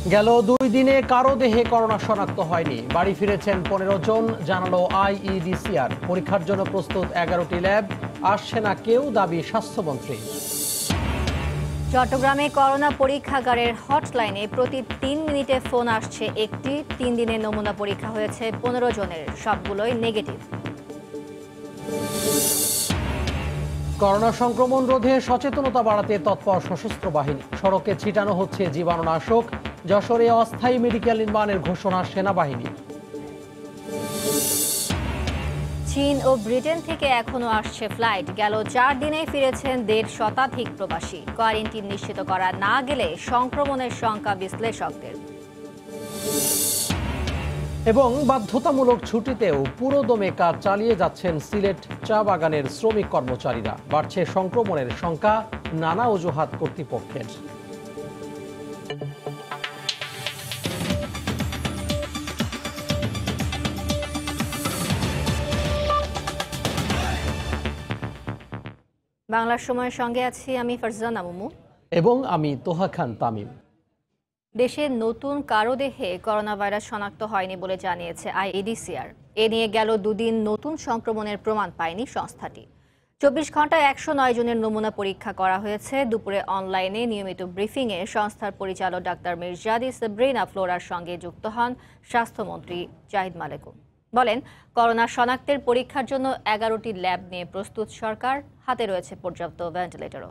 গেল 2 দিনে কারো দেহে করোনা শনাক্ত হয়নি। বাড়ি ফিরেছেন 15 জন, জানালো আইইডিসিআর। পরীক্ষার জন্য প্রস্তুত 11টি ল্যাব, আসছে না কেউ, দাবি স্বাস্থ্যমন্ত্রী। চট্টগ্রামে করোনা পরীক্ষাগারের হটলাইনে প্রতি 3 মিনিটে ফোন আসছে একটি। 3 দিনে নমুনা পরীক্ষা হয়েছে 15 জনের, সবগুলোই নেগেটিভ। করোনা সংক্রমণ রোধে সচেতনতা বাড়াতে তৎপর সশস্ত্র বাহিনী। সড়কে ছিটানো হচ্ছে জীবাণুনাশক। যশোরে অস্থায়ী মেডিকেল নির্মাণের ঘোষণা সেনাবাহিনী। চীন ও ব্রিটেন থেকে এখনো আসছে ফ্লাইট। গেল 4 দিনে ফিরেছেন 1.5 শতাধিক প্রবাসী। কোয়ারেন্টিন নিশ্চিত করা না গেলে সংক্রমণের শঙ্কা বিশ্লেষকদের। এবং বাধ্যতামূলক ছুটিতেও পুরোদমে কাজ চালিয়ে যাচ্ছেন সিলেট চা বাগানের শ্রমিক কর্মচারীরা। বাড়ছে সংক্রমণের শঙ্কা, নানা অজুহাত কর্তৃপক্ষের। বাংলার সময়ের সঙ্গে আছি আমি ফারজানা মুমু এবং আমি তোহা খান তামিম। দেশের নতুন কারো দেহে করোনা ভাইরাস শনাক্ত হয়নি বলে জানিয়েছে আইইডিসিআর। এ নিয়ে গেল 2 দিন নতুন সংক্রমণের প্রমাণ পায়নি সংস্থাটি। 24 ঘন্টায় 109 জনের নমুনা পরীক্ষা করা হয়েছে। দুপুরে অনলাইনে নিয়মিত ব্রিফিংয়ে সংস্থার পরিচালক ডাক্তার মির্জাদি সাবরিনা ফ্লোরার সঙ্গে যুক্ত হন স্বাস্থ্যমন্ত্রী জাহিদ মালেকুম। বলেন, করোনা শনাক্তের পরীক্ষার জন্য 11টি ল্যাব নিয়ে প্রস্তুত সরকার, হাতে রয়েছে পর্যাপ্ত ভেন্টিলেটরও।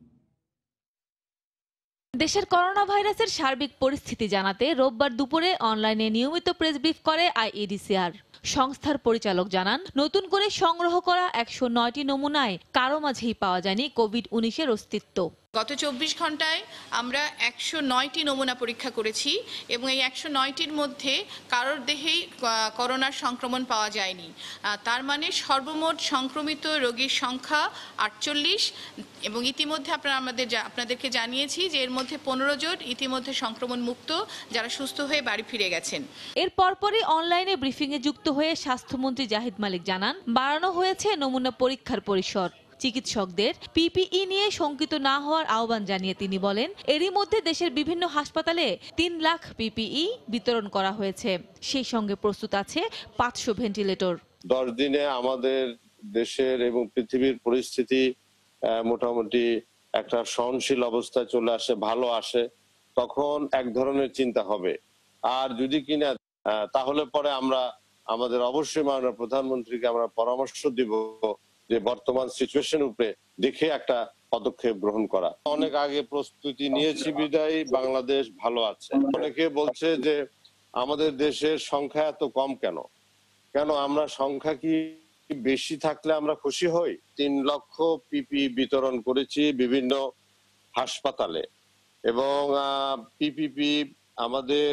দেশের করোনা ভাইরাসের সার্বিক পরিস্থিতি জানাতে রোববার দুপুরে অনলাইনে নিয়মিত প্রেস ব্রিফ করে আইইডিসিআর। সংস্থার পরিচালক জানান, নতুন করে সংগ্রহ করা 109টি নমুনায় কারো মাঝেই পাওয়া যায়নি কোভিড-19-এর অস্তিত্ব। গত 24 ঘন্টায় আমরা 109টি নমুনা পরীক্ষা করেছি এবং এই 109টির মধ্যে কারোর দেহেই করোনার সংক্রমণ পাওয়া যায়নি। তার মানে সর্বমোট সংক্রমিত রোগীর সংখ্যা 48 এবং ইতিমধ্যে আপনাদেরকে জানিয়েছি যে এর মধ্যে 15 জন ইতিমধ্যে সংক্রমণ মুক্ত, যারা সুস্থ হয়ে বাড়ি ফিরে গেছেন। এর পরপরই অনলাইনে ব্রিফিংয়ে যুক্ত হয়ে স্বাস্থ্যমন্ত্রী জাহিদ মালিক জানান, বাড়ানো হয়েছে নমুনা পরীক্ষার পরিসর। চিকিৎসকদের পিপিই নিয়ে শঙ্কিত না হওয়ার আহ্বান জানিয়ে তিনি বলেন, এরই মধ্যে দেশের বিভিন্ন হাসপাতালে 3 লাখ পিপিই বিতরণ করা হয়েছে। সেই সঙ্গে প্রস্তুত আছে 500 ভেন্টিলেটর। 10 দিনে আমাদের দেশের এবং পৃথিবীর পরিস্থিতি মোটামুটি একটা সহনশীল অবস্থায় চলে আসে, ভালো আসে, তখন এক ধরনের চিন্তা হবে। আর যদি কিনা তাহলে পরে আমরা আমাদের অবশ্যই মাননীয় প্রধানমন্ত্রীকে আমরা পরামর্শ দিব যে বর্তমান সিচুয়েশন উপরে দেখে একটা পদক্ষেপ গ্রহণ করা। অনেক আগে প্রস্তুতি নিয়েছি বিদায় বাংলাদেশ ভালো আছে। অনেকে বলছে যে আমাদের দেশের সংখ্যা এত কম কেন আমরা সংখ্যা কি বেশি থাকলে আমরা খুশি হই? 3 লক্ষ পিপি বিতরণ করেছি বিভিন্ন হাসপাতালে এবং পিপিপি আমাদের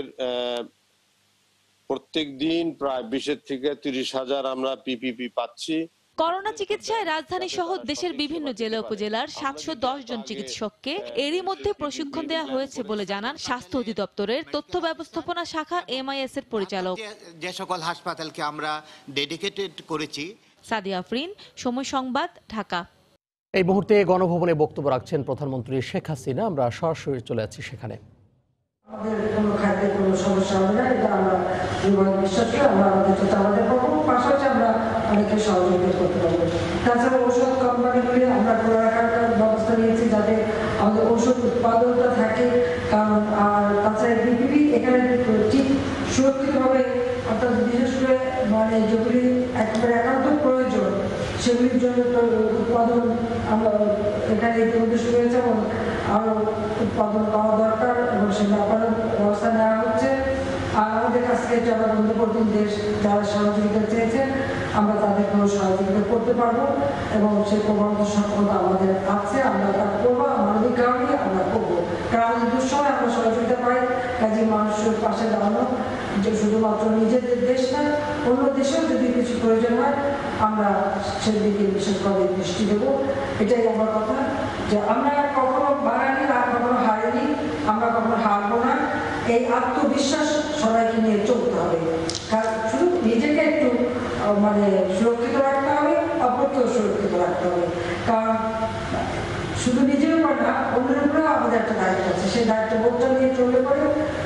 প্রত্যেক দিন প্রায় 20 থেকে 30,000 আমরা পিপিপি পাচ্ছি। করোনা চিকিৎসায় রাজধানী সহ দেশের বিভিন্ন জেলা উপজেলার 710 জন চিকিৎসককে এরই মধ্যে প্রশিক্ষণ দেওয়া হয়েছে বলে জানান স্বাস্থ্য অধিদপ্তরের তথ্য ব্যবস্থাপনা শাখা MIS এর পরিচালক। যে সকল হাসপাতালকে আমরা ডেডিকেটেড করেছি। সাদিয়া আফরিন, সময় সংবাদ, ঢাকা। এই মুহূর্তে গণভবনে বক্তব্য রাখছেন প্রধানমন্ত্রী শেখ হাসিনা। আমরা সরাসরি চলে যাচ্ছি সেখানে। আমাদের কোনো খাদ্যের কোনো সমস্যা হবে না, এটা আমরা বিশ্বাস করি। আমরা আমাদের পাশাপাশি আমরা অনেকে সহযোগিতা করতে পারবো। তাছাড়া ঔষধ কোম্পানিগুলি আমরা খোলা রাখার ব্যবস্থা নিয়েছি যাতে আমাদের ঔষধ উৎপাদনটা থাকে। কারণ আর তাছাড়া বিপিপি এখানে ঠিক সুরক্ষিতভাবে, অর্থাৎ বিশেষ করে মানে যেগুলি একেবারে একান্ত প্রয়োজন সেগুলির জন্য উৎপাদন আমরা এখানে ইতিমধ্যে শুরু হয়েছে এবং আরও উৎপাদন পাওয়া দরকার এবং সে ব্যাপারে ব্যবস্থা নেওয়া হচ্ছে। আর আমাদের কাছ থেকে যারা বন্ধুবর্তী দেশ যারা সহযোগিতা চেয়েছেন আমরা তাদের কোনো সহযোগিতা করতে পারবো এবং সেই প্রবন্ধ সক্ষমতা আমাদের আছে। আমরা তা করবো, মানবিক কারণে আমরা করবো। কারণ আমাদের দুঃসময় আমরা সহযোগিতা পাই, কাজে মানুষের পাশে দাঁড়ানো যে শুধুমাত্র নিজেদের দেশ না, অন্য দেশেও যদি কিছু প্রয়োজন হয় আমরা সেদিকে বিশেষভাবে দৃষ্টি দেবো। এটাই আমার কথা, যে আমরা কখনো বাঙালি আর কখনো হারিনি, আমরা কখনো হারবো না। এই আত্মবিশ্বাস সবাইকে নিয়ে চলতে হবে। শুধু নিজেকে একটু মানে সুরক্ষিত রাখতে হবে, অপরকেও সুরক্ষিত রাখতে হবে। কারণ শুধু নিজের উপর না, অন্যের উপরেও আমাদের একটা দায়িত্ব আছে। সেই দায়িত্ববোধটা নিয়ে চললে পরে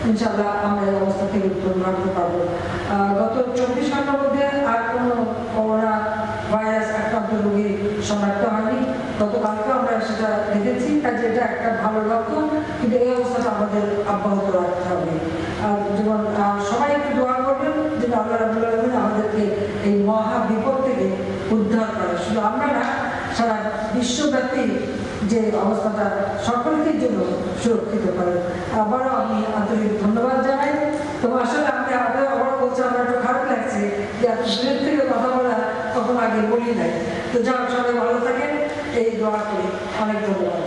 ইনশাআল্লাহ আমরা এই অবস্থা থেকে উত্তরণ করতে পারবো। গত 24 ঘন্টার মধ্যে আর কোনো করোনা ভাইরাস আক্রান্ত রোগী শনাক্ত হয়নি। গতকালকে আমরা সেটা দেখেছি, কাজে এটা একটা ভালো লক্ষণ, কিন্তু এই অবস্থাটা আমাদের অব্যাহত রাখতে হবে। যেমন সবাই একটু দোয়া করবেন যে আল্লাহ রাব্বুল আলামিন আমাদেরকে এই মহা বিপদ থেকে উদ্ধার করে, শুধু আমরা না, সারা বিশ্বব্যাপী যে অবস্থাটা সকলকের জন্য সুরক্ষিত করে। আবারও আমি আন্তরিক ধন্যবাদ জানাই। তো আসলে আমি আপনার আবার বলছি, আমার একটু খারাপ লাগছে যে এত দূরের থেকে কথা বলা কখনো আগে বলি নাই। তো যাও, সবাই ভালো থাকেন, এই দোয়া করি। অনেক ধন্যবাদ।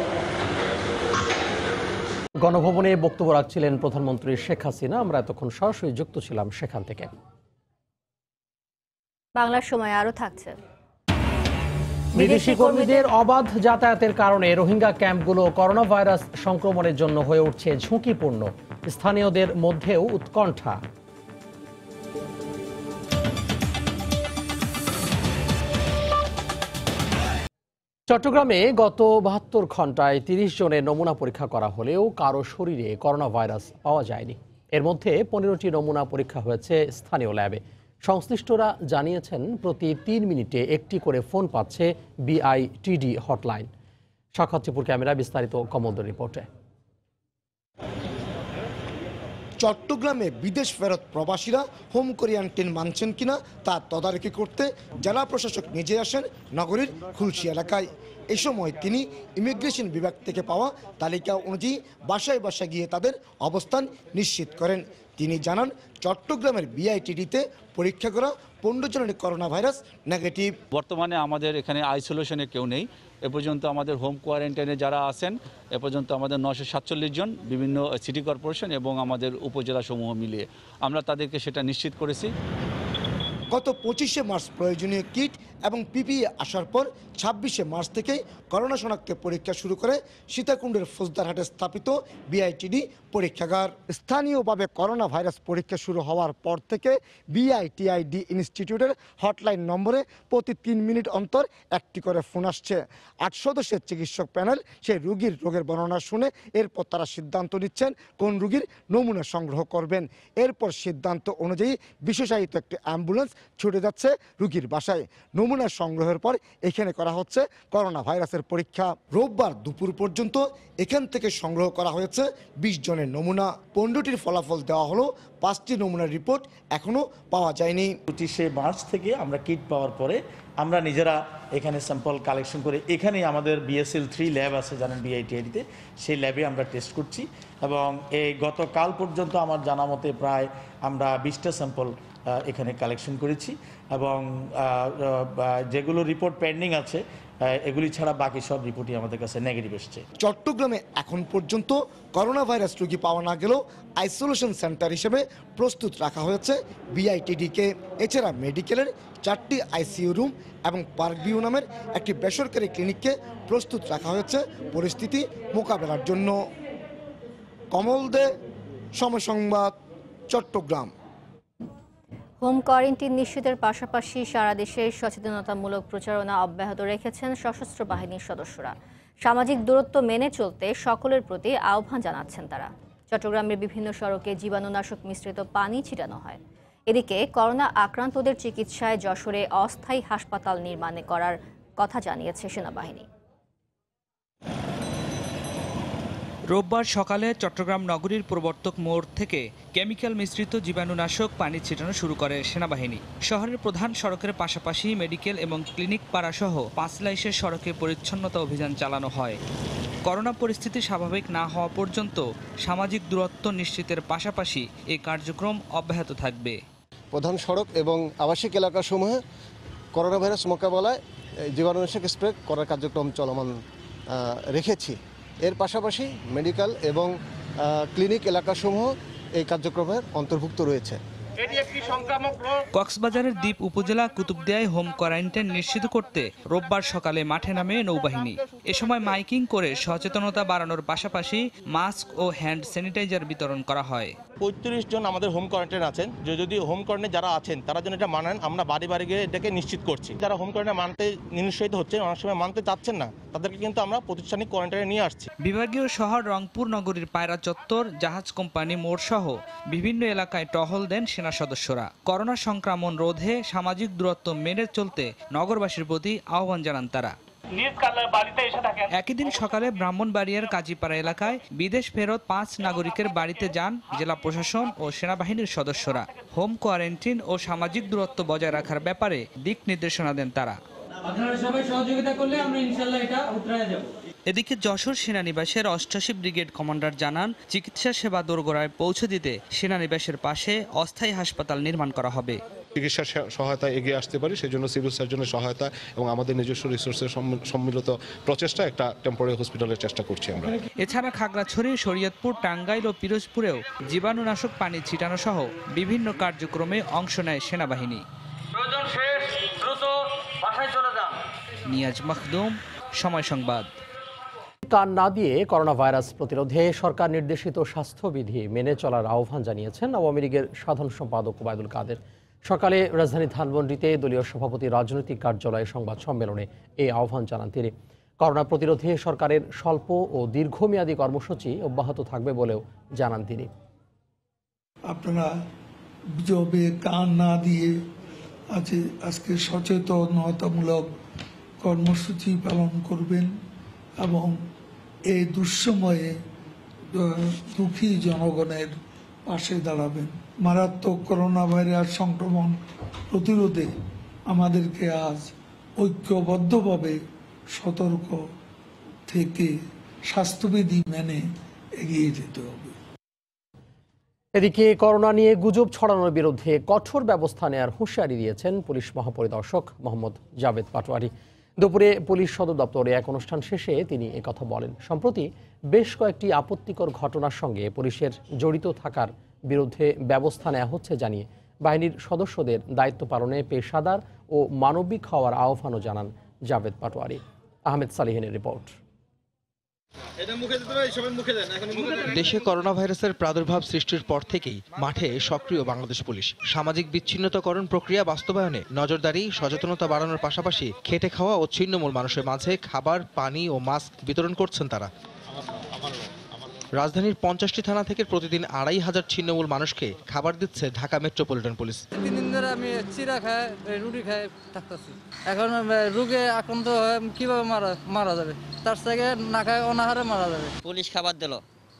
গণভবনে বক্তব্য রাখছিলেন প্রধানমন্ত্রী শেখ হাসিনা। আমরা এতক্ষণ সরাসরি যুক্ত ছিলাম সেখান থেকে। বাংলার সময় আরও থাকছে। বিদেশি কর্মীদের অবাধ যাতায়াতের কারণে রোহিঙ্গা ক্যাম্পগুলো করোনা ভাইরাস সংক্রমণের জন্য হয়ে উঠছে ঝুঁকিপূর্ণ। স্থানীয়দের মধ্যেও উৎকণ্ঠা। চট্টগ্রামে গত 72 ঘন্টায় 30 জনের নমুনা পরীক্ষা করা হলেও কারো শরীরে করোনা ভাইরাস পাওয়া যায়নি। এর মধ্যে 15টি নমুনা পরীক্ষা হয়েছে স্থানীয় ল্যাবে। সংশ্লিষ্টরা জানিয়েছেন প্রতি 3 মিনিটে একটি করে ফোন পাচ্ছে বিআইটিডি হটলাইন। সাক্ষাৎপুর ক্যামেরা বিস্তারিত কমলদের রিপোর্টে। চট্টগ্রামে বিদেশ ফেরত প্রবাসীরা হোম কোয়ারেন্টাইন মানছেন কিনা তা তদারকি করতে জেলা প্রশাসক নিজে আসেন নগরীর খুলশী এলাকায়। এ সময় তিনি ইমিগ্রেশন বিভাগ থেকে পাওয়া তালিকা অনুযায়ী বাসায় বাসায় গিয়ে তাদের অবস্থান নিশ্চিত করেন। তিনি জানান, চট্টগ্রামের বিআইটিডিতে পরীক্ষা করা 15 জনের করোনা ভাইরাস নেগেটিভ। বর্তমানে আমাদের এখানে আইসোলেশনে কেউ নেই। এ পর্যন্ত আমাদের হোম কোয়ারেন্টাইনে যারা আছেন এ পর্যন্ত আমাদের 947 জন, বিভিন্ন সিটি কর্পোরেশন এবং আমাদের উপজেলা সমূহ মিলিয়ে আমরা তাদেরকে সেটা নিশ্চিত করেছি। গত 25শে মার্চ প্রয়োজনীয় কিট এবং পিপিই আসার পর 26শে মার্চ থেকে করোনা শনাক্তের পরীক্ষা শুরু করে সীতাকুণ্ডের ফৌজদারহাটে স্থাপিত বিআইটিডি পরীক্ষাগার। স্থানীয়ভাবে করোনা ভাইরাস পরীক্ষা শুরু হওয়ার পর থেকে বিআইটিআইডি ইনস্টিটিউটের হটলাইন নম্বরে প্রতি 3 মিনিট অন্তর একটি করে ফোন আসছে। 8 সদস্যের চিকিৎসক প্যানেল সেই রোগের বর্ণনা শুনে এরপর তারা সিদ্ধান্ত নিচ্ছেন কোন রোগীর নমুনা সংগ্রহ করবেন। এরপর সিদ্ধান্ত অনুযায়ী বিশেষায়িত একটি অ্যাম্বুলেন্স ছুটে যাচ্ছে রোগীর বাসায়। নমুনা সংগ্রহের পর এখানে করা হচ্ছে করোনা ভাইরাসের পরীক্ষা। রোববার দুপুর পর্যন্ত এখান থেকে সংগ্রহ করা হয়েছে 20 জনের নমুনা। 15টির ফলাফল দেওয়া হলো, 5টি নমুনার রিপোর্ট এখনও পাওয়া যায়নি। 25শে মার্চ থেকে আমরা কিট পাওয়ার পরে আমরা নিজেরা এখানে স্যাম্পল কালেকশন করে এখানেই আমাদের BSL 3 ল্যাব আছে জানেন বিআইটিআইডিতে, সেই ল্যাবে আমরা টেস্ট করছি। এবং এই গতকাল পর্যন্ত আমার জানা মতে প্রায় আমরা 20টা স্যাম্পল এখানে কালেকশন করেছি এবং যেগুলো রিপোর্ট পেন্ডিং আছে এগুলি ছাড়া বাকি সব রিপোর্টই আমাদের কাছে নেগেটিভ এসছে। চট্টগ্রামে এখন পর্যন্ত করোনা ভাইরাস রোগী পাওয়া না গেলেও আইসোলেশন সেন্টার হিসেবে প্রস্তুত রাখা হয়েছে বিআইটিডিকে। এছাড়া মেডিকেলের 4টি আইসিইউ রুম এবং পার্ক ভিউ নামের একটি বেসরকারি ক্লিনিককে প্রস্তুত রাখা হয়েছে পরিস্থিতি মোকাবেলার জন্য। কমল দে, সময় সংবাদ, চট্টগ্রাম। হোম কোয়ারেন্টাইন নিশ্চিতের পাশাপাশি সারা দেশে সচেতনতামূলক প্রচারণা অব্যাহত রেখেছেন সশস্ত্র বাহিনীর সদস্যরা। সামাজিক দূরত্ব মেনে চলতে সকলের প্রতি আহ্বান জানাচ্ছেন তারা। চট্টগ্রামের বিভিন্ন সড়কে জীবাণুনাশক মিশ্রিত পানি ছিটানো হয়। এদিকে করোনা আক্রান্তদের চিকিৎসায় যশোরে অস্থায়ী হাসপাতাল নির্মাণে করার কথা জানিয়েছে সেনাবাহিনী। রোববার সকালে চট্টগ্রাম নগরীর প্রবর্তক মোড় থেকে কেমিক্যাল মিশ্রিত জীবাণুনাশক পানি ছিটানো শুরু করে সেনাবাহিনী। শহরের প্রধান সড়কের পাশাপাশি মেডিকেল এবং ক্লিনিক পাড়াসহ 5 লাইশের সড়কে পরিচ্ছন্নতা অভিযান চালানো হয়। করোনা পরিস্থিতি স্বাভাবিক না হওয়া পর্যন্ত সামাজিক দূরত্ব নিশ্চিতের পাশাপাশি এই কার্যক্রম অব্যাহত থাকবে। প্রধান সড়ক এবং আবাসিক এলাকাসমূহে করোনা ভাইরাস মোকাবেলায় জীবাণুনাশক স্প্রে করার কার্যক্রম চলমান রেখেছি। এর পাশাপাশি মেডিকেল এবং ক্লিনিক এলাকাসমূহ এই কার্যক্রমের অন্তর্ভুক্ত রয়েছে। কক্সবাজারের দ্বীপ উপজেলা কুতুবদিয়ায় হোম কোয়ারেন্টাইন নিশ্চিত করতে রোববার সকালে মাঠে নামে নৌবাহিনী। এ সময় মাইকিং করে সচেতনতা বাড়ানোর পাশাপাশি মাস্ক ও হ্যান্ড স্যানিটাইজার বিতরণ করা হয়। ৩৫ জন আমাদের হোম কোয়ারেন্টাইন আছেন, যদি হোম কোয়ারেন্টাইন যারা আছেন তারা যেন এটা মানেন, আমরা বাড়ি বাড়ি গিয়ে এটাকে নিশ্চিত করছি। যারা হোম কোয়ারেন্টাইন মানতে নিরুৎসাহিত হচ্ছেন, অনেক সময় মানতে চাচ্ছেন না, তাদেরকে কিন্তু আমরা প্রাতিষ্ঠানিক কোয়ারেন্টাইনে নিয়ে আসছি। বিভাগীয় শহর রংপুর নগরীর পায়রা চত্বর, জাহাজ কোম্পানি মোড় সহ বিভিন্ন এলাকায় টহল দেন সেনা সদস্যরা। করোনা সংক্রমণ রোধে সামাজিক দূরত্ব মেনে চলতে নগরবাসীর প্রতি আহ্বান জানান তারা। একই দিন সকালে ব্রাহ্মণবাড়িয়ার কাজীপাড়া এলাকায় বিদেশ ফেরত 5 নাগরিকের বাড়িতে যান জেলা প্রশাসন ও সেনাবাহিনীর সদস্যরা। হোম কোয়ারেন্টাইন ও সামাজিক দূরত্ব বজায় রাখার ব্যাপারে দিক নির্দেশনা দেন তারা। আপনারা সবাই সহযোগিতা করলে আমরা ইনশাআল্লাহ এটা উতরায় যাব। এদিকে যশোর সেনানিবাসের 88 ব্রিগেড কমান্ডার জানান, চিকিৎসা সেবা দোরগোড়ায় পৌঁছে দিতে সেনানিবাসের পাশে অস্থায়ী হাসপাতাল নির্মাণ করা হবে। চিকিৎসা সহায়তা এগিয়ে আসতে পারি সেজন্য সিভিল সার্জনের সহায়তা এবং আমাদের নিজস্ব রিসোর্সের সম্মিলিত প্রচেষ্টা একটা টেম্পোরারি হসপিটালের চেষ্টা করছি আমরা। এছাড়া খাগড়াছড়ি, শরীয়তপুর, টাঙ্গাইল ও পিরোজপুরেও জীবাণুনাশক পানি ছিটানো সহ বিভিন্ন কার্যক্রমে অংশ নেয় সেনাবাহিনী। নিয়াজ মাখদুম, সময় সংবাদ। কান না দিয়ে করোনা ভাইরাস প্রতিরোধে সরকার নির্দেশিত স্বাস্থ্যবিধি মেনে চলার আহ্বান জানিয়েছেন আওয়ামী লীগের সাধারণ সম্পাদক ওবায়দুল কাদের। সকালে রাজধানী ধানমন্ডিতে দলীয় সভাপতি রাজনৈতিক কার্যালয়ে সংবাদ সম্মেলনে এই আহ্বান জানান তিনি। করোনা প্রতিরোধে সরকারের স্বল্প ও দীর্ঘমেয়াদী কর্মসূচি অব্যাহত থাকবে বলেও জানান তিনি। আপনারা গুজবে কান না দিয়ে আজকে সচেতনতামূলক কর্মসূচি পালন করবেন এবং এই দুঃসময়ে দুঃখী জনগণের পাশে দাঁড়াবেন। মারাত্মক করোনা ভাইরাস সংক্রমণ প্রতিরোধে আমাদেরকে আজ ঐক্যবদ্ধভাবে সতর্ক থেকে স্বাস্থ্যবিধি মেনে এগিয়ে যেতে হবে। এদিকে করোনা নিয়ে গুজব ছড়ানোর বিরুদ্ধে কঠোর ব্যবস্থা নেওয়ার হুঁশিয়ারি দিয়েছেন পুলিশ মহাপরিদর্শক মোহাম্মদ জাভেদ পাটোয়ারি। দুপুরে পুলিশ সদর দপ্তরে এক অনুষ্ঠান শেষে তিনি একথা বলেন। সম্প্রতি বেশ কয়েকটি আপত্তিকর ঘটনার সঙ্গে পুলিশের জড়িত থাকার বিরুদ্ধে ব্যবস্থা নেওয়া হচ্ছে জানিয়ে বাহিনীর সদস্যদের দায়িত্ব পালনে পেশাদার ও মানবিক হওয়ার আহ্বানও জানান জাভেদ পাটোয়ারি। আহমেদ সালিহিনের রিপোর্ট। দেশে করোনা ভাইরাসের প্রাদুর্ভাব সৃষ্টির পর থেকেই মাঠে সক্রিয় বাংলাদেশ পুলিশ। সামাজিক বিচ্ছিন্নতাকরণ প্রক্রিয়া বাস্তবায়নে নজরদারি, সচেতনতা বাড়ানোর পাশাপাশি খেটে খাওয়া ও ছিন্নমূল মানুষের মাঝে খাবার, পানি ও মাস্ক বিতরণ করছেন তারা। রাজধানীর 50টি থানা থেকে প্রতিদিন 2500 ছিন্নমূল মানুষকে খাবার দিচ্ছে ঢাকা মেট্রোপলিটন পুলিশ। 3 দিন ধরে আমি চিরা খাই, রুটি খাই থাকতেছি। এখন রোগে আক্রান্ত হয়ে কিভাবে মারা যাবে, তার থেকে না খায় অনাহারে মারা যাবে। পুলিশ খাবার দিল,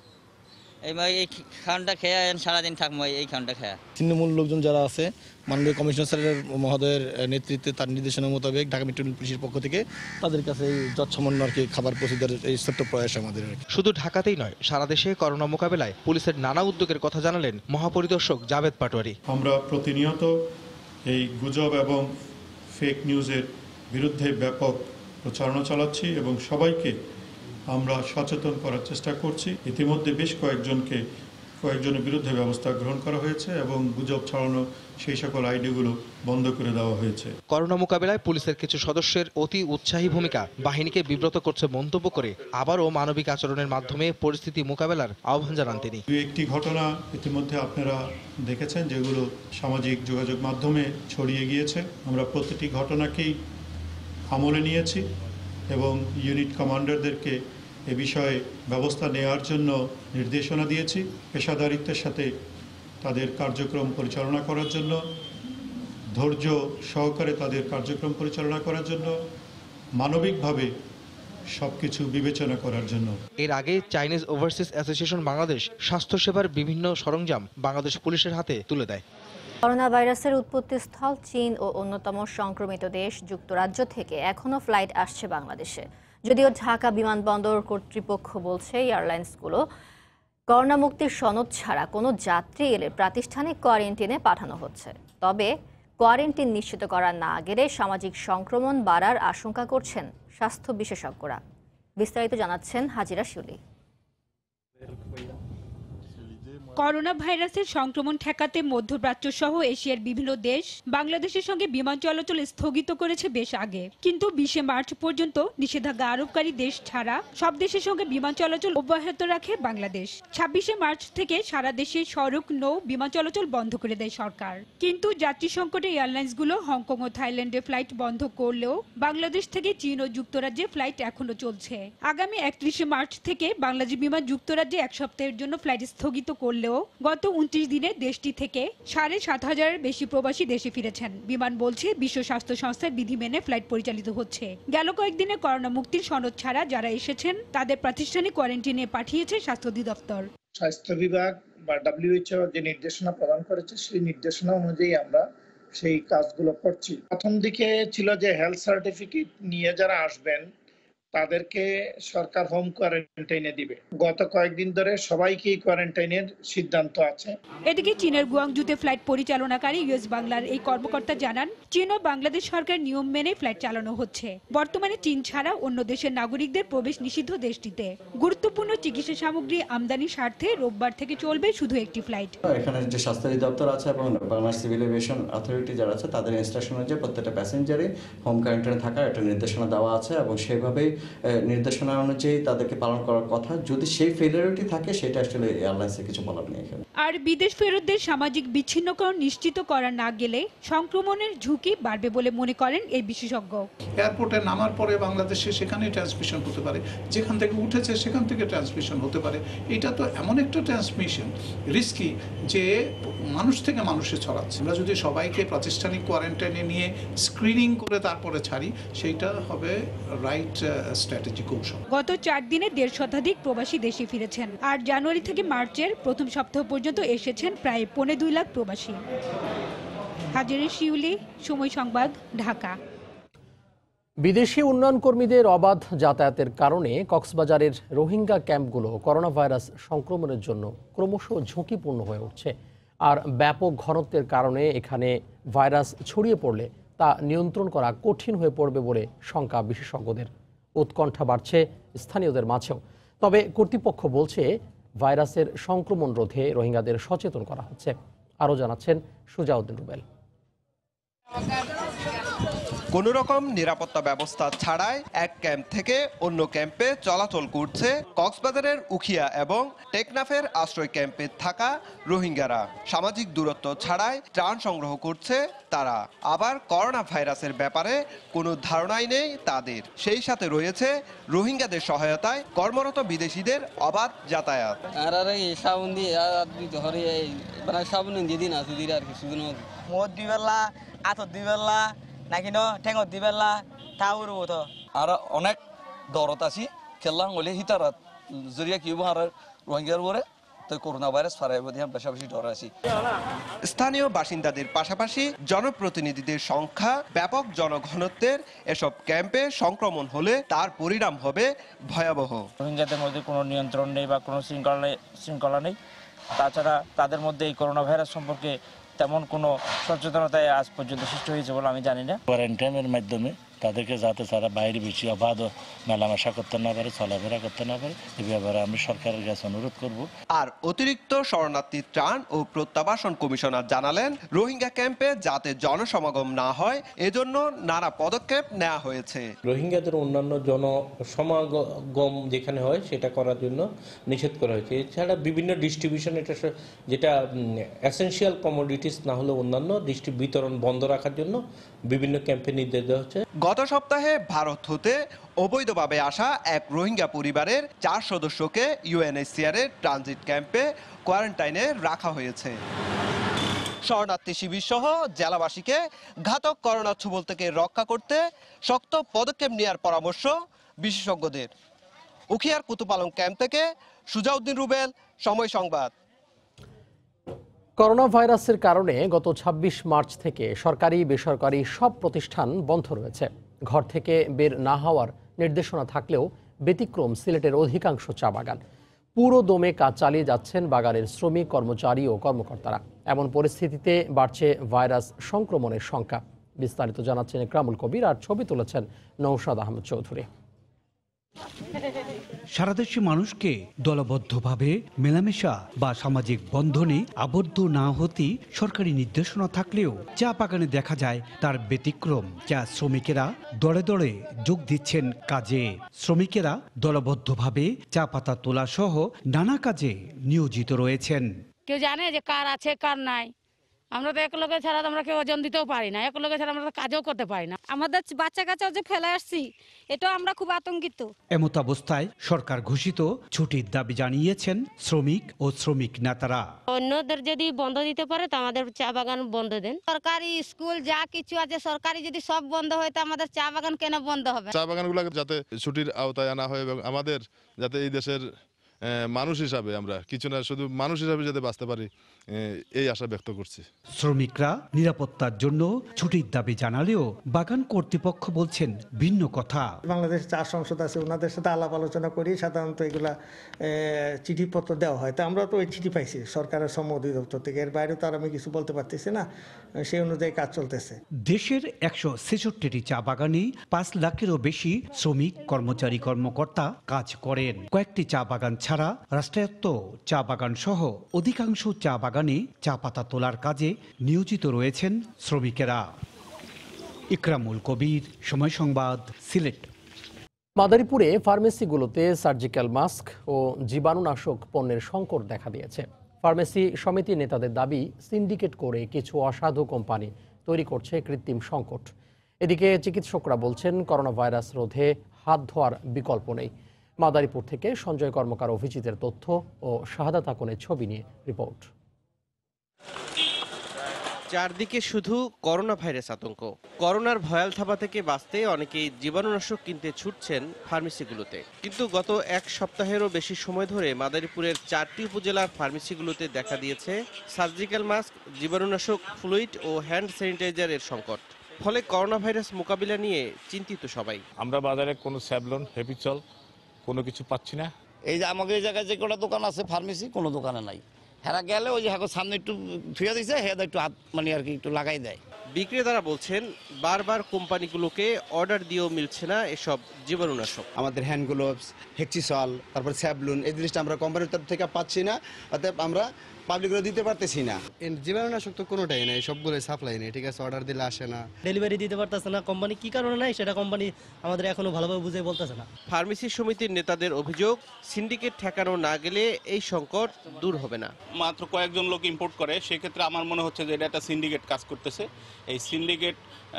এই খানটা খেয়ে সারাদিন থাকবো এই খানটা খেয়ে। ছিন্নমূল লোকজন যারা আছে, মাননীয় কমিশনার স্যারের মহোদয়ের নেতৃত্বে তার নির্দেশনা মোতাবেক ঢাকা মেট্রোপলিটন পুলিশের পক্ষ থেকে তাদের কাছে এই যৎসামান্য আর কি খাবার পৌঁছে দেওয়ার এই ছোট্ট প্রয়াস আমাদের। শুধু ঢাকাতেই নয়, সারা দেশে করোনা মোকাবেলায় পুলিশের নানা উদ্যোগের কথা জানালেন মহাপরিদর্শক জাভেদ পাটোয়ারি। আমরা প্রতিনিয়ত এই গুজব এবং ফেক নিউজের বিরুদ্ধে ব্যাপক প্রচারণা চালাচ্ছি এবং সবাইকে আমরা সচেতন করার চেষ্টা করছি। ইতিমধ্যে বেশ কয়েকজনের বিরুদ্ধে ব্যবস্থা গ্রহণ করা হয়েছে এবং গুজব ছড়ানো সেই সকল আইডিগুলো বন্ধ করে দেওয়া হয়েছে। করোনা মোকাবেলায় পুলিশের কিছু সদস্যের অতি উৎসাহী ভূমিকা বাহিনীকে বিব্রত করছে মন্তব্য করে আবারও মানবিক আচরণের মাধ্যমে পরিস্থিতি মোকাবেলার আহ্বান জানান তিনি। একটি ঘটনা ইতিমধ্যে আপনারা দেখেছেন যেগুলো সামাজিক যোগাযোগ মাধ্যমে ছড়িয়ে গিয়েছে। আমরা প্রতিটি ঘটনাকেই আমলে নিয়েছি এবং ইউনিট কমান্ডারদেরকে এ বিষয়ে ব্যবস্থা নেওয়ার জন্য নির্দেশনা দিয়েছি। পেশাদারিত্বের সাথে তাদের কার্যক্রম পরিচালনা করার জন্য, ধৈর্য সহকারে তাদের কার্যক্রম পরিচালনা করার জন্য, মানবিকভাবে সবকিছু বিবেচনা করার জন্য। এর আগে চাইনিজ ওভারসিজ অ্যাসোসিয়েশন বাংলাদেশ স্বাস্থ্যসেবার বিভিন্ন সরঞ্জাম বাংলাদেশ পুলিশের হাতে তুলে দেয়। করোনা ভাইরাসের উৎপত্তিস্থল চীন ও অন্যতম সংক্রমিত দেশ যুক্তরাজ্য থেকে এখনও ফ্লাইট আসছে বাংলাদেশে। যদিও ঢাকা বিমানবন্দর কর্তৃপক্ষ বলছে এয়ারলাইন্সগুলো করোনা মুক্তির সনদ ছাড়া কোনো যাত্রী এলে প্রাতিষ্ঠানিক কোয়ারেন্টিনে পাঠানো হচ্ছে। তবে কোয়ারেন্টিন নিশ্চিত করা না গেলে সামাজিক সংক্রমণ বাড়ার আশঙ্কা করছেন স্বাস্থ্য বিশেষজ্ঞরা। বিস্তারিত জানাচ্ছেন হাজিরা শিউলি। করোনা ভাইরাসের সংক্রমণ ঠেকাতে মধ্যপ্রাচ্য সহ এশিয়ার বিভিন্ন দেশ বাংলাদেশের সঙ্গে বিমান চলাচল স্থগিত করেছে বেশ আগে, কিন্তু 20 মার্চ পর্যন্ত নিষেধাজ্ঞা আরোপকারী দেশ ছাড়া সব দেশের সঙ্গে বিমান চলাচল অব্যাহত রাখে বাংলাদেশ। 26 মার্চ থেকে সারা দেশে সড়ক নৌ বিমান চলাচল বন্ধ করে দেয় সরকার। কিন্তু যাত্রী সংকটে এয়ারলাইন্সগুলো হংকং ও থাইল্যান্ডে ফ্লাইট বন্ধ করলেও বাংলাদেশ থেকে চীন ও যুক্তরাজ্যে ফ্লাইট এখনো চলছে। আগামী 31 মার্চ থেকে বাংলাদেশ বিমান যুক্তরাজ্যে এক সপ্তাহের জন্য ফ্লাইট স্থগিত করলেও গত 29 দিনে দেশটি থেকে 7,500-এর বেশি প্রবাসী দেশে ফিরেছেন। বিমান বলছে বিশ্ব স্বাস্থ্য সংস্থার বিধি মেনে ফ্লাইট পরিচালিত হচ্ছে। গেল কয়েকদিনে করোনা মুক্তির সনদ ছাড়া যারা এসেছেন তাদের প্রাতিষ্ঠানিক কোয়ারেন্টাইনে পাঠিয়েছে স্বাস্থ্য অধিদপ্তর। স্বাস্থ্য বিভাগ বা WHO যে নির্দেশনা প্রদান করেছে সেই নির্দেশনা অনুযায়ী আমরা সেই কাজগুলো করছি। প্রথম দিকে ছিল যে হেলথ সার্টিফিকেট নিয়ে যারা আসবেন তাদেরকে সরকার হোম কোয়ারেন্টাইনে দিবে। গত কয়েকদিন ধরে সবাইকেই কোয়ারেন্টাইনের সিদ্ধান্ত আছে। এদিকে চীনের গুয়াংজুতে ফ্লাইট পরিচালনাকারী ইউএস বাংলার এই কর্মকর্তা জানান, চীন ও বাংলাদেশ সরকার নিয়ম মেনে ফ্লাইট চালানো হচ্ছে। বর্তমানে চীন ছাড়া অন্য দেশের নাগরিকদের প্রবেশ নিষিদ্ধ দেশটিতে। গুরুত্বপূর্ণ চিকিৎসা সামগ্রী আমদানির স্বার্থে রোববার থেকে চলবে শুধু একটি ফ্লাইট। এখানে যে স্বাস্থ্য অধিদপ্তর আছে এবং বাংলাদেশ সিভিল এভিয়েশন অথরিটি যারা আছে তাদের ইনস্ট্রাকশন অনুযায়ী প্রত্যেকটা প্যাসেঞ্জারই হোম কোয়ারেন্টাইনে থাকার একটা নির্দেশনা দেওয়া আছে এবং সেভাবেই নির্দেশনা অনুযায়ী তাদেরকে পালন করার কথা। যদি সেই ফেলিয়ারিটি থাকে সেটা আসলে এয়ারলাইন্সে কিছু বলার নেই। আর বিদেশ ফেরতদের সামাজিক বিচ্ছিন্নকরণ নিশ্চিত করা না গেলে সংক্রমণের ঝুঁকি বাড়বে বলে মনে করেন এই বিশেষজ্ঞ। এয়ারপোর্টে নামার পরে বাংলাদেশে সেখানে ট্রান্সমিশন হতে পারে, যেখান থেকে উঠেছে সেখান থেকে ট্রান্সমিশন হতে পারে। এটা তো এমন একটা ট্রান্সমিশন রিস্কি যে মানুষ থেকে মানুষে ছড়াচ্ছে। আমরা যদি সবাইকে প্রাতিষ্ঠানিক কোয়ারেন্টাইনে নিয়ে স্ক্রিনিং করে তারপরে ছাড়ি সেইটা হবে রাইট স্ট্র্যাটেজি। গত 4 দিনে 1.5 শতাধিক প্রবাসী দেশে ফিরেছেন। আর জানুয়ারি থেকে মার্চের প্রথম সপ্তাহ পর্যন্ত এসেছেন প্রায় 2.25 লাখ প্রবাসী। হাজিরে শিউলি, সময় সংবাদ, ঢাকা। বিদেশি উন্নয়ন কর্মীদের অবাধ যাতায়াতের কারণে কক্সবাজারের রোহিঙ্গা ক্যাম্পগুলো করোনা ভাইরাস সংক্রমণের জন্য ক্রমশ ঝুঁকিপূর্ণ হয়ে উঠছে। আর ব্যাপক ঘনত্বের কারণে এখানে ভাইরাস ছড়িয়ে পড়লে তা নিয়ন্ত্রণ করা কঠিন হয়ে পড়বে বলে শঙ্কা বিশেষজ্ঞদের। উৎকণ্ঠা বাড়ছে স্থানীয়দের মাঝেও। তবে কর্তৃপক্ষ বলছে ভাইরাসের সংক্রমণ রোধে রোহিঙ্গাদের সচেতন করা হচ্ছে। আরও জানাচ্ছেন সুজাউদ্দিন রুবেল। কোনো রকম নিরাপত্তা ব্যবস্থা ছাড়াই এক ক্যাম্প থেকে অন্য ক্যাম্পে চলাচল করছে কক্সবাজারের উখিয়া এবং টেকনাফের আশ্রয় ক্যাম্পে থাকা রোহিঙ্গারা। সামাজিক দূরত্ব ছাড়াই ত্রাণ সংগ্রহ করছে তারা। আবার করোনা ভাইরাসের ব্যাপারে কোনো ধারণাই নেই তাদের। সেই সাথে রয়েছে রোহিঙ্গাদের সহায়তায় কর্মরত বিদেশিদের অবাধ যাতায়াত। নাকি ঠেঙত দিবেলা তাউর তো আর অনেক দরদ আছি খেললাম বলে হিতারাত জরিয়া কি আর রোহিঙ্গার পরে তো করোনা ভাইরাস ফারাই বলে আমরা বেশি ডর আছি। স্থানীয় বাসিন্দাদের পাশাপাশি জনপ্রতিনিধিদের সংখ্যা ব্যাপক জনঘনত্বের এসব ক্যাম্পে সংক্রমণ হলে তার পরিণাম হবে ভয়াবহ। রোহিঙ্গাদের মধ্যে কোনো নিয়ন্ত্রণ নেই বা কোনো শৃঙ্খলা নেই। তাছাড়া তাদের মধ্যে এই করোনা ভাইরাস সম্পর্কে তেমন কোনো সচেতনতায় আজ পর্যন্ত সৃষ্টি হয়েছে বলে আমি জানি না। কোয়ারেন্টাইনের মাধ্যমে তাদেরকে যাতে তারা বাইরে বেশি অবাধ মেলামেশা করতে না পারে, চলাফেরা করতে না পারে, এ ব্যাপারে আমি সরকারের কাছে অনুরোধ করব। আর অতিরিক্ত শরণার্থী ত্রাণ ও প্রত্যাবাসন কমিশনার জানালেন, রোহিঙ্গা ক্যাম্পে যাতে জনসমাগম না হয় এজন্য নানা পদক্ষেপ নেওয়া হয়েছে। রোহিঙ্গাদের অন্যান্য জনসমাগম যেখানে হয় সেটা করার জন্য নিষেধ করা হয়েছে। এছাড়া বিভিন্ন ডিস্ট্রিবিউশন, এটা যেটা এসেনশিয়াল কমোডিটিস না হলে অন্যান্য বিতরণ বন্ধ রাখার জন্য বিভিন্ন ক্যাম্পে নির্দেশ দেওয়া হচ্ছে। গত সপ্তাহে ভারত হতে অবৈধভাবে আসা এক রোহিঙ্গা পরিবারের 4 সদস্যকে UNHCR এর ট্রানজিট ক্যাম্পে কোয়ারেন্টাইনে রাখা হয়েছে। শরণার্থী শিবির সহ জেলাবাসীকে ঘাতক করোনা ছোবল থেকে রক্ষা করতে শক্ত পদক্ষেপ নেওয়ার পরামর্শ বিশেষজ্ঞদের। উখিয়ার কুতুপালং ক্যাম্প থেকে সুজাউদ্দিন রুবেল, সময় সংবাদ। করোনা ভাইরাসের কারণে গত 26 মার্চ থেকে সরকারি বেসরকারি সব প্রতিষ্ঠান বন্ধ রয়েছে। ঘর থেকে বের না হওয়ার নির্দেশনা থাকলেও ব্যতিক্রম সিলেটের অধিকাংশ চা বাগান। পুরো দমে কাজ চালিয়ে যাচ্ছেন বাগানের শ্রমিক, কর্মচারী ও কর্মকর্তারা। এমন পরিস্থিতিতে বাড়ছে ভাইরাস সংক্রমণের সংখ্যা। বিস্তারিত জানাচ্ছেন ইকরামুল কবির, আর ছবি তুলেছেন নৌশাদ আহমেদ চৌধুরী। সারা দেশের মানুষকে দলবদ্ধভাবে মেলামেশা বা সামাজিক বন্ধনে আবদ্ধ না হতে সরকারি নির্দেশনা থাকলেও চা বাগানে দেখা যায় তার ব্যতিক্রম। চা শ্রমিকেরা দলে দলে যোগ দিচ্ছেন কাজে। শ্রমিকেরা দলবদ্ধভাবে চা পাতা তোলা সহ নানা কাজে নিয়োজিত রয়েছেন। কেউ জানে যে কার আছে কার নাই, আমরা তো এক লোকে ছাড়া আমরা কেউ ওজন দিতেও পারি না, এক লোকে ছাড়া আমরা কাজও করতে পারি না। আমাদের বাচ্চা কাচ্চাও যে ফেলে আসছি, এটাও আমরা খুব আতঙ্কিত। এমত অবস্থায় সরকার ঘোষিত ছুটির দাবি জানিয়েছেন শ্রমিক ও শ্রমিক নেতারা। অন্যদের যদি বন্ধ দিতে পারে তো আমাদের চা বাগান বন্ধ দেন। সরকারি স্কুল যা কিছু আছে সরকারি যদি সব বন্ধ হয় তো আমাদের চা বাগান কেন বন্ধ হবে? চা বাগানগুলো যাতে ছুটির আওতায় আনা হয় এবং আমাদের যাতে এই দেশের মানুষ হিসাবে আমরা কিছু না শুধু মানুষ হিসাবে যাতে বাঁচতে পারি, এই আশা ব্যক্ত করছি। শ্রমিকরা নিরাপত্তার জন্য ছুটির দাবি জানালেও বাগান কর্তৃপক্ষ বলছেন ভিন্ন কথা। বাংলাদেশ চা সংসদ আছে, ওনাদের সাথে আলাপ আলোচনা করি সাধারণত এগুলা চিঠিপত্র দেওয়া হয়। তো আমরা তো ওই চিঠি পাইছি সরকারের শ্রম অধিদপ্তর থেকে, এর বাইরে তো আর আমি কিছু বলতে পারতেছি না, সেই অনুযায়ী কাজ চলতেছে। দেশের 166টি চা বাগানে 5 লাখেরও বেশি শ্রমিক কর্মচারী কর্মকর্তা কাজ করেন। কয়েকটি চা বাগান ছাড়া রাষ্ট্রায়ত্ত চা বাগান সহ অধিকাংশ চা বাগানে চা পাতা তোলার কাজে নিয়োজিত রয়েছেন শ্রমিকেরা। ইকরামুল কবির, সময় সংবাদ, সিলেট। মাদারীপুরে ফার্মেসিগুলোতে সার্জিক্যাল মাস্ক ও জীবাণুনাশক পণ্যের সংকট দেখা দিয়েছে। ফার্মেসি সমিতির নেতাদের দাবি, সিন্ডিকেট করে কিছু অসাধু কোম্পানি তৈরি করছে কৃত্রিম সংকট। এদিকে চিকিৎসকরা বলছেন করোনা ভাইরাস রোধে হাত ধোয়ার বিকল্প নেই। মাদারীপুর থেকে সঞ্জয় কর্মকার অভিজিতের তথ্য ও শাহাদাত আকনের ছবি নিয়ে রিপোর্ট। চারদিকে শুধু করোনা ভাইরাস আতঙ্ক। করোনার ভয়াল থাবা থেকে বাঁচতে অনেকেই জীবাণুনাশক কিনতে ছুটছেন ফার্মেসিগুলোতে। কিন্তু গত এক সপ্তাহেরও বেশি সময় ধরে মাদারীপুরের 4টি উপজেলার ফার্মেসিগুলোতে দেখা দিয়েছে সার্জিক্যাল মাস্ক, জীবাণুনাশক, ফ্লুইড ও হ্যান্ড স্যানিটাইজারের সংকট। ফলে করোনা ভাইরাস মোকাবিলা নিয়ে চিন্তিত সবাই। আমরা বাজারে কোনো স্যাভলন, হেপিচল কোনো কিছু পাচ্ছি না। এই যে আমাদের এই জায়গায় যে কটা দোকান আছে ফার্মেসি, কোনো দোকানে নাই। হেরা গেলে ওই যে সামনে একটু ধুয়ে দিয়েছে, হেরা একটু হাত আর কি একটু লাগাই দেয়। বিক্রেতারা বলছেন বারবার কোম্পানিগুলোকে অর্ডার দিয়েও মিলছে না এসব জীবাণুনাশক। আমাদের হ্যান্ড গ্লোভস, হেক্সিসল, তারপর স্যাভলন, এই জিনিসটা আমরা কোম্পানির তরফ থেকে পাচ্ছি না, অতএব আমরা পাবলিকরা দিতে পারতেছি না। জীবাণুনাশক তো কোনোটাই নেই, সবগুলো সাপ্লাই নেই, ঠিক আছে, অর্ডার দিলে আসে না, ডেলিভারি দিতে পারতেছে না। কোম্পানি কি কারণে নাই সেটা কোম্পানি আমাদের এখনো ভালোভাবে বুঝে বলতেছে না। ফার্মেসি সমিতির নেতাদের অভিযোগ, সিন্ডিকেট ঠেকানো না গেলে এই সংকট দূর হবে না। মাত্র কয়েকজন লোক ইম্পোর্ট করে, সেক্ষেত্রে আমার মনে হচ্ছে যে এটা একটা সিন্ডিকেট কাজ করতেছে। এই সিন্ডিকেট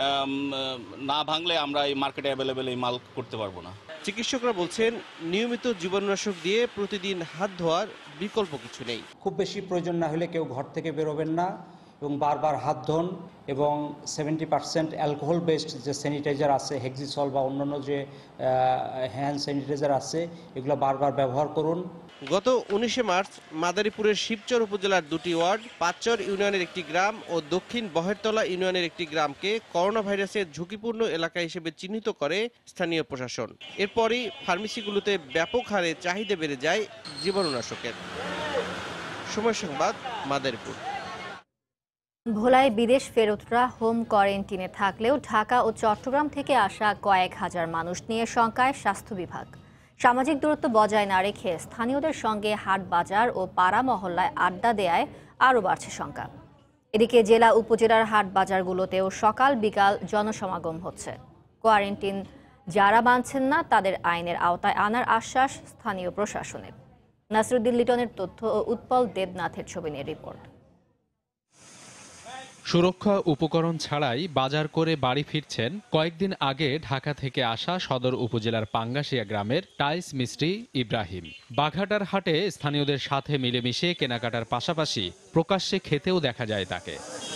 না ভাঙলে আমরা এই মার্কেটে অ্যাভেলেবেল এই মাল করতে পারবো না। চিকিৎসকরা বলছেন নিয়মিত জীবাণুনাশক দিয়ে প্রতিদিন হাত ধোয়ার বিকল্প কিছু নেই। খুব বেশি প্রয়োজন না হলে কেউ ঘর থেকে বেরোবেন না এবং বারবার হাত ধোন এবং 70% অ্যালকোহল বেসড যে স্যানিটাইজার আছে, হেক্সিসল বা অন্যান্য যে হ্যান্ড স্যানিটাইজার আছে, এগুলো বারবার ব্যবহার করুন। গত 19 মার্চ মাদারীপুরের শিবচর উপজেলার 2টি ওয়ার্ড, পাঁচচর ইউনিয়নের একটি গ্রাম ও দক্ষিণ বহেরতলা ইউনিয়নের একটি গ্রামকে করোনা ভাইরাসের ঝুঁকিপূর্ণ এলাকা হিসেবে চিহ্নিত করে স্থানীয় প্রশাসন। এরপরই ফার্মেসিগুলোতে ব্যাপক হারে চাহিদা বেড়ে যায় জীবাণুনাশকের। সময় সংবাদ, মাদারীপুর। ভোলায় বিদেশ ফেরতরা হোম কোয়ারেন্টিনে থাকলেও ঢাকা ও চট্টগ্রাম থেকে আসা কয়েক হাজার মানুষ নিয়ে শঙ্কায় স্বাস্থ্য বিভাগ। সামাজিক দূরত্ব বজায় না রেখে স্থানীয়দের সঙ্গে হাট বাজার ও পাড়া মহল্লায় আড্ডা দেয়ায় আরও বাড়ছে শঙ্কা। এদিকে জেলা উপজেলার হাট বাজারগুলোতেও সকাল বিকাল জনসমাগম হচ্ছে। কোয়ারেন্টিন যারা মানছেন না তাদের আইনের আওতায় আনার আশ্বাস স্থানীয় প্রশাসনের। নাসরুদ্দিন লিটনের তথ্য ও উৎপল দেবনাথের ছবি নিয়ে রিপোর্ট। সুরক্ষা উপকরণ ছাড়াই বাজার করে বাড়ি ফিরছেন কয়েকদিন আগে ঢাকা থেকে আসা সদর উপজেলার পাঙ্গাশিয়া গ্রামের টাইলস মিস্ত্রি ইব্রাহিম। বাঘাটার হাটে স্থানীয়দের সাথে মিলেমিশে কেনাকাটার পাশাপাশি প্রকাশ্যে খেতেও দেখা যায় তাকে।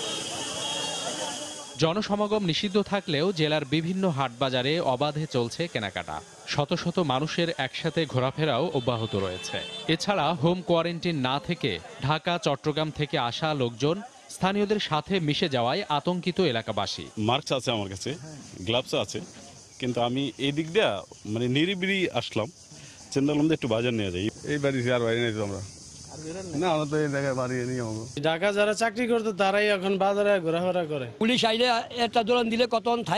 জনসমাগম নিষিদ্ধ থাকলেও জেলার বিভিন্ন হাটবাজারে অবাধে চলছে কেনাকাটা। শত শত মানুষের একসাথে ঘোরাফেরাও অব্যাহত রয়েছে। এছাড়া হোম কোয়ারেন্টিন না থেকে ঢাকা চট্টগ্রাম থেকে আসা লোকজন স্থানীয়দের সাথে মিশে যাওয়ায় আতঙ্কিত এলাকাবাসী। মাস্ক আছে আমার কাছে, গ্লাভস আছে, কিন্তু আমি এই দিক দিয়ে নিরিবিলি আসলাম, চিন্তা করলাম একটু বাজার নিয়ে যাই। এই বাড়ি আর বাইরে নেই আমরা, না আমরা তো এই জায়গায় বাড়ি নিয়ে যাবো। ঢাকা যারা চাকরি করতো তারাই এখন বাজারে ঘোরাফেরা করে। পুলিশ আইলে একটা দোলন দিলে কতক্ষণ থাকে,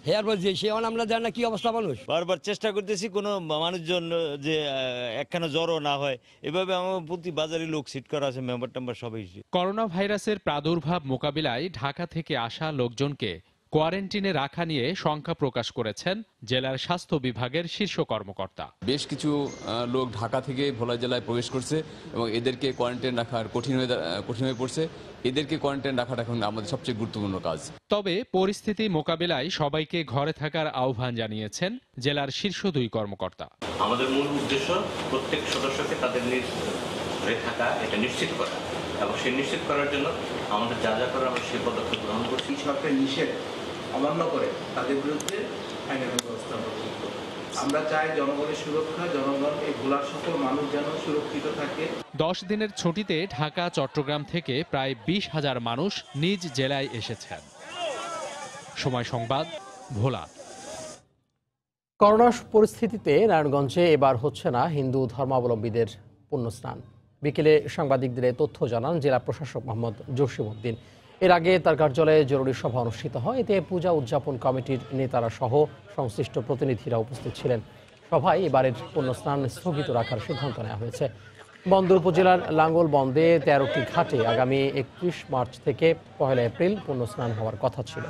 হেয়ার বাজে সে আমরা জানি না কি অবস্থা মানুষ। বারবার চেষ্টা করতেছি কোনো মানুষজন যে একখানা জ্বরও না হয়, এভাবে আমার প্রতি বাজারে লোক সিট করা আছে, মেম্বার টেম্বার সবাই। করোনা ভাইরাসের প্রাদুর্ভাব মোকাবিলায় ঢাকা থেকে আসা লোকজনকে কোয়ারেন্টিনে রাখা নিয়ে শঙ্কা প্রকাশ করেছেন জেলার স্বাস্থ্য বিভাগের শীর্ষ কর্মকর্তা। বেশ কিছু লোক ঢাকা থেকে ভোলা জেলায় প্রবেশ করছে এবং এদেরকে কোয়ারেন্টাইন রাখার কঠিন হয়ে পড়ছে। এদেরকে কোয়ারেন্টাইন রাখাটা এখন আমাদের সবচেয়ে গুরুত্বপূর্ণ কাজ। তবে পরিস্থিতি মোকাবিলায় সবাইকে ঘরে থাকার আহ্বান জানিয়েছেন জেলার শীর্ষ 2 কর্মকর্তা। আমাদের মূল উদ্দেশ্য প্রত্যেক সদস্যকে তাদের নিজ ঘরে থাকা এটা নিশ্চিত করা, এবং সেই নিশ্চিত করার জন্য আমাদের যা যা করার আমরা সেই পদক্ষেপ গ্রহণ করছি। সরকারের নিষেধ অমান্য করে তাদের বিরুদ্ধে আইনানুগ ব্যবস্থা গ্রহণ করব। আমরা চাই জনগণের সুরক্ষা, জনগণ এই ভোলার সকল মানুষ যেন সুরক্ষিত থাকে। 10 দিনের ছুটিতে ঢাকা চট্টগ্রাম থেকে প্রায় 20,000 মানুষ নিজ জেলায় এসেছেন। সময় সংবাদ, ভোলা। করোনা পরিস্থিতিতে নারায়ণগঞ্জে এবার হচ্ছে না হিন্দু ধর্মাবলম্বীদের পুণ্যস্নান। বিকেলে সাংবাদিকদের তথ্য জানান জেলা প্রশাসক মোহাম্মদ জসিমউদ্দিন। এর আগে তার কার্যালয়ে জরুরি সভা অনুষ্ঠিত হয়। এতে পূজা উদযাপন কমিটির নেতারা সহ সংশ্লিষ্ট প্রতিনিধিরা উপস্থিত ছিলেন। সভায় এবারের পুণ্যস্নান স্থগিত রাখার সিদ্ধান্ত নেওয়া হয়েছে। বন্দর উপজেলার লাঙ্গল বন্দে 13টি ঘাটে আগামী 31 মার্চ থেকে 1 এপ্রিল পুণ্যস্নান হওয়ার কথা ছিল।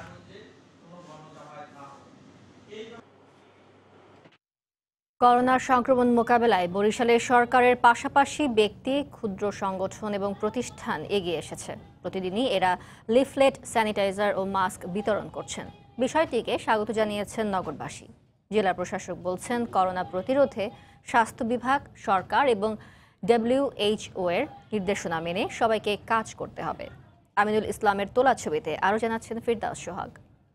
করোনার সংক্রমণ মোকাবেলায় বরিশালের সরকারের পাশাপাশি ব্যক্তি, ক্ষুদ্র সংগঠন এবং প্রতিষ্ঠান এগিয়ে এসেছে। প্রতিদিনই এরা লিফলেট, স্যানিটাইজার ও মাস্ক বিতরণ করছেন। বিষয়টিকে স্বাগত জানিয়েছেন নগরবাসী। জেলা প্রশাসক বলছেন, করোনা প্রতিরোধে স্বাস্থ্য বিভাগ, সরকার এবং WHO এর নির্দেশনা মেনে সবাইকে কাজ করতে হবে। আমিনুল ইসলামের তোলা ছবিতে আরও জানাচ্ছেন ফিরদাউস সোহাগ।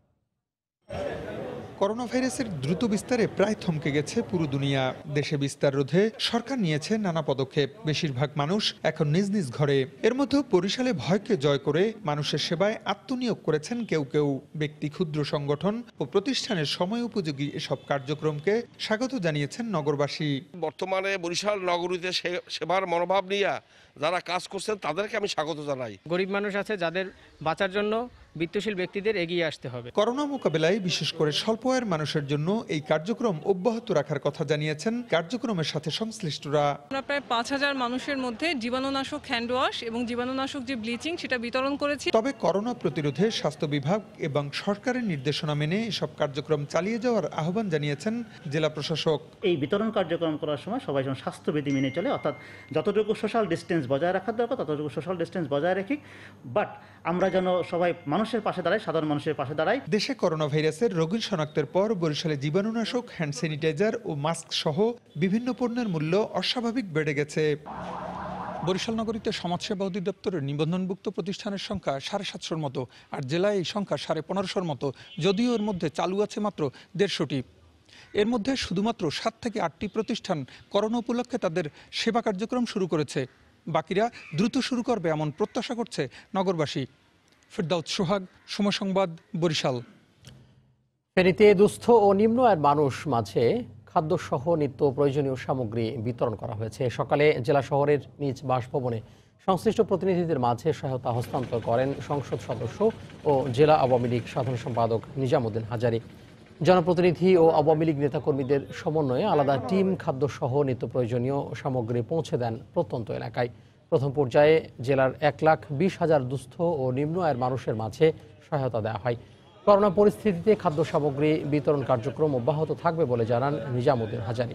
করোনা ভাইরাসের দ্রুত বিস্তারে প্রায় থমকে গেছে পুরো দুনিয়া। দেশে বিস্তার রোধে সরকার নিয়েছে নানা পদক্ষেপ। বেশিরভাগ মানুষ এখন নিজ নিজ ঘরে। এর মধ্যে বরিশালে ভয়কে জয় করে মানুষের সেবায় আত্মনিয়োগ করেছেন কেউ কেউ। ব্যক্তি, ক্ষুদ্র সংগঠন ও প্রতিষ্ঠানের সময় উপযোগী এসব কার্যক্রমকে স্বাগত জানিয়েছেন নগরবাসী। বর্তমানে বরিশাল নগরীতে সেবার মনোভাব নিয়ে যারা কাজ করছেন তাদেরকে আমি স্বাগত জানাই। গরিব মানুষ আছে যাদের বাঁচার জন্য বিত্তশীল ব্যক্তিদের এগিয়ে আসতে হবে। করোনা মোকাবেলায় বিশেষ করে স্বল্প আয়ের মানুষের জন্য এই কার্যক্রম অব্যাহত রাখার কথা জানিয়েছেন কার্যক্রমের সাথে সংশ্লিষ্টরা। আমরা প্রায় 5,000 মানুষের মধ্যে জীবাণুনাশক হ্যান্ড ওয়াশ এবং জীবাণুনাশক যে ব্লিচিং সেটা বিতরণ করেছি। তবে করোনা প্রতিরোধে স্বাস্থ্য বিভাগ এবং সরকারের নির্দেশনা মেনে এসব কার্যক্রম চালিয়ে যাওয়ার আহ্বান জানিয়েছেন জেলা প্রশাসক। এই বিতরণ কার্যক্রম করার সময় সবাই যেন স্বাস্থ্যবিধি মেনে চলে, অর্থাৎ যতটুকু সোশ্যাল ডিস্টেন্স বজায় রাখার দরকার ততটুকু সোশ্যাল ডিস্টেন্স বজায় রাখি, বাট আমরা যেন সবাই মানুষের পাশে দাঁড়াই, সাধারণ মানুষের পাশে দাঁড়াই। দেশে করোনা ভাইরাসের রোগী শনাক্তের পর বরিশালে জীবাণুনাশক, হ্যান্ড স্যানিটাইজার ও মাস্ক সহ বিভিন্ন পণ্যের মূল্য অস্বাভাবিক বেড়ে গেছে। বরিশাল নগরীতে সমাজসেবা অধিদপ্তরের নিবন্ধনভুক্ত প্রতিষ্ঠানের সংখ্যা 750-র মতো, আর জেলায় এই সংখ্যা 1550-র মতো। যদিও এর মধ্যে চালু আছে মাত্র 150টি। এর মধ্যে শুধুমাত্র 7 থেকে 8টি প্রতিষ্ঠান করোনা উপলক্ষে তাদের সেবা কার্যক্রম শুরু করেছে। বাকিরা দ্রুত শুরু করবে এমন প্রত্যাশা করছে নগরবাসী। ফিরদাউস সোহাগ, সময় সংবাদ, বরিশাল। ফেনীতে দুস্থ ও নিম্ন আয়ের মানুষ মাঝে খাদ্যসহ নিত্য প্রয়োজনীয় সামগ্রী বিতরণ করা হয়েছে। সকালে জেলা শহরের নিজ বাসভবনে সংশ্লিষ্ট প্রতিনিধিদের মাঝে সহায়তা হস্তান্তর করেন সংসদ সদস্য ও জেলা আওয়ামী লীগ সাধারণ সম্পাদক নিজামুদ্দিন হাজারী। জনপ্রতিনিধি ও আওয়ামী লীগ নেতাকর্মীদের সমন্বয়ে আলাদা টিম খাদ্যসহ নিত্য প্রয়োজনীয় সামগ্রী পৌঁছে দেন প্রত্যন্ত এলাকায়। প্রথম পর্যায়ে জেলার 1,20,000 দুস্থ ও নিম্ন আয়ের মানুষের মাঝে সহায়তা দেওয়া হয়। করোনা পরিস্থিতিতে খাদ্য সামগ্রী বিতরণ কার্যক্রম অব্যাহত থাকবে বলে জানান নিজামুদ্দিন হাজারী।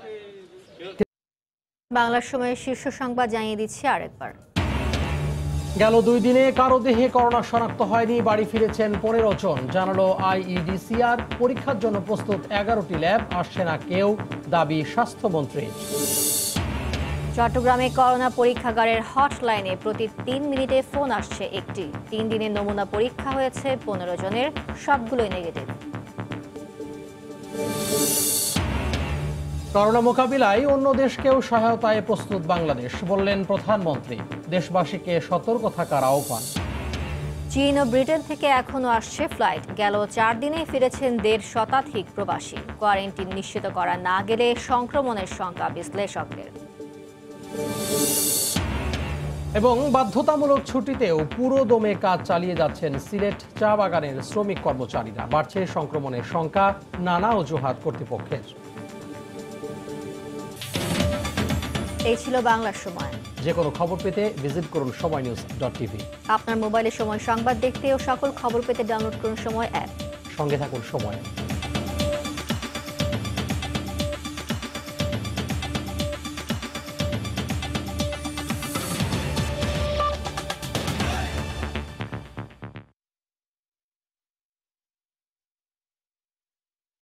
বাংলার সময়ের শীর্ষ সংবাদ জানিয়ে দিচ্ছি আরেকবার। গেল 2 দিনে কারো দেহে করোনা শনাক্ত হয়নি, বাড়ি ফিরেছেন 15 জন, জানালো IEDCR। পরীক্ষার জন্য প্রস্তুত 11টি ল্যাব, আসছে না কেউ, দাবি স্বাস্থ্যমন্ত্রী। চট্টগ্রামে করোনা পরীক্ষাগারের হটলাইনে প্রতি 3 মিনিটে ফোন আসছে একটি। 3 দিনের নমুনা পরীক্ষা হয়েছে 15 জনের, সবগুলোই নেগেটিভ। করোনা মোকাবিলায় অন্য দেশকেও সহায়তায় প্রস্তুত বাংলাদেশ, বললেন প্রধানমন্ত্রী। দেশবাসীকে সতর্ক থাকার আহ্বান। চীন ও ব্রিটেন থেকে এখনো আসছে ফ্লাইট। গেল 4 দিনে ফিরেছেন 1.5 শতাধিক প্রবাসী। কোয়ারেন্টিন নিশ্চিত করা না গেলে সংক্রমণের শঙ্কা বিশ্লেষকদের। এবং বাধ্যতামূলক ছুটিতেও পুরো দমে কাজ চালিয়ে যাচ্ছেন সিলেট চা বাগানের শ্রমিক কর্মচারীরা। বাড়ছে সংক্রমণের সংখ্যা, নানা অজুহাত কর্তৃপক্ষের। এই ছিল বাংলার সময়। যে কোনো খবর পেতে ভিজিট করুন সময়নিউজ.tv। আপনার মোবাইলে সময় সংবাদ দেখতে ও সকল খবর পেতে ডাউনলোড করুন সময় অ্যাপ। সঙ্গে থাকুন সময়।